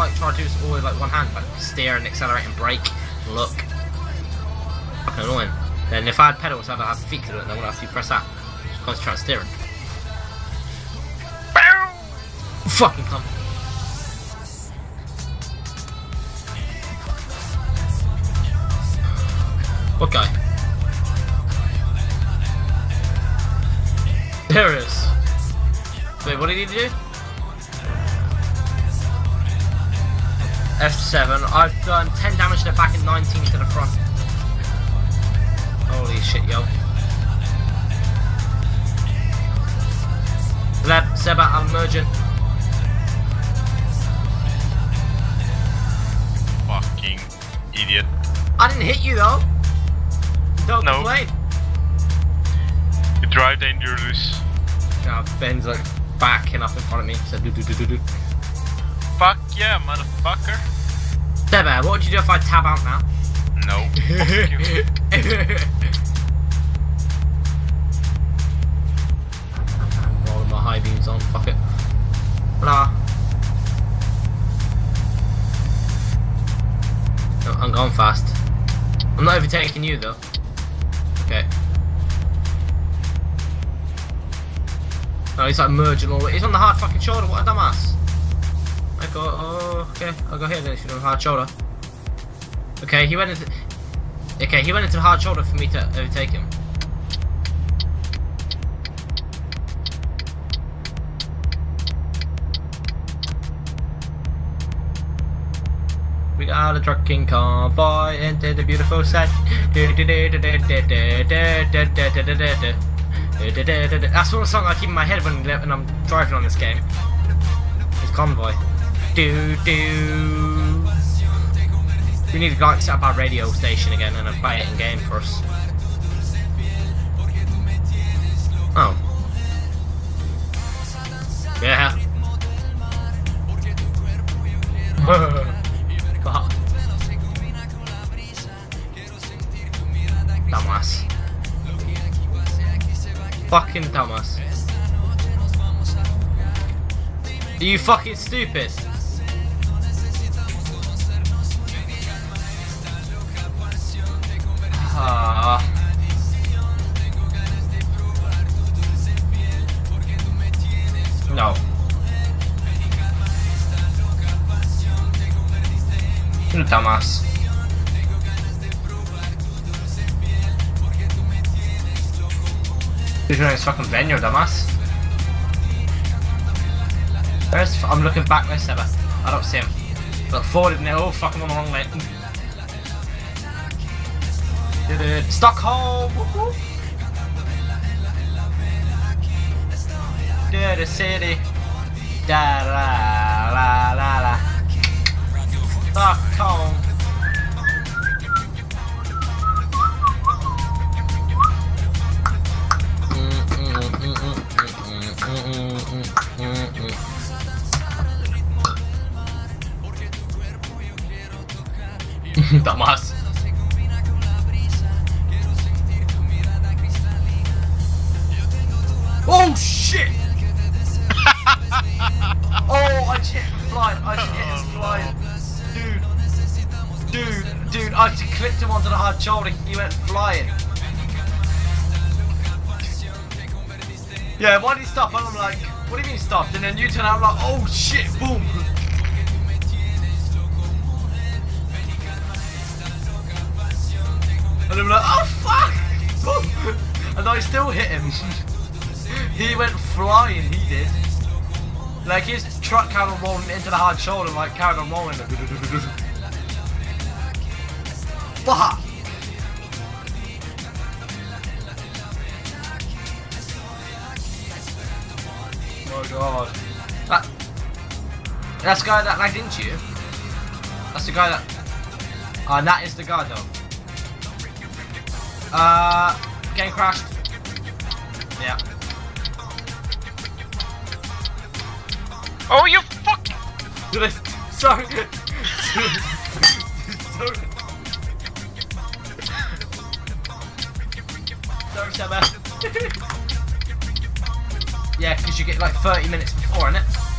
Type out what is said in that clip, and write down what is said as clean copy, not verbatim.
like try to do this all with like one hand, like steer and accelerate and brake. Look, fucking annoying. Then if I had pedals, I'd have feet to do it, and I wouldn't have to press that. Just concentrate on steering. Fucking come. What guy? There it is. Wait, what did he do? F7. I've done 10 damage to the back and 19 to the front. Holy shit, yo. Lab, Seba, I'm merging. Fucking idiot. I didn't hit you though. Don't complain. You drive dangerous. Now Ben's like backing up in front of me. So do. Fuck yeah, motherfucker. Seba, what would you do if I tab out now? No. Fuck you. Rolling my high beams on. Fuck it. Blah. No, I'm going fast. I'm not overtaking you though. Okay. Oh, he's like merging all. He's on the hard fucking shoulder. What a dumbass. I go. Oh, okay. I'll go here then. If you're on the hard shoulder. Okay, he went into. Okay, he went into the hard shoulder for me to overtake him. We got a trucking convoy into the beautiful set. That's what song I keep in my head when I'm driving on this game. It's convoy. We need to go set up our radio station again and play it in game for us. Oh. Yeah. Dumbass. Fucking dumbass. Are you fucking stupid? No. You're a dumbass. You're doing this fucking Ben, you're a dumbass. Where's I'm looking back, where's Seba? I don't see him. Look forward and they're all fucking on the wrong lane. Stockholm! To the city. Da la la la la. Stockholm. Dumbass. Oh shit! Oh, I just hit him flying. I just hit him flying. Dude, I just clipped him onto the hard shoulder. He went flying. Yeah, why did he stop? And I'm like, what do you mean stopped? And then you turn out, I'm like, oh shit, boom. And I'm like, oh fuck! Boom. And I still hit him. He went flying, he did. Like his truck carried on rolling into the hard shoulder and like carried on rolling. Fuck! Oh god. That's the guy that lagged into you? That's the guy that... and that is the guy though. Game crashed. Yeah. Oh, you fuck! Sorry. Sorry, Seba. Yeah, because you get like 30 minutes before, innit?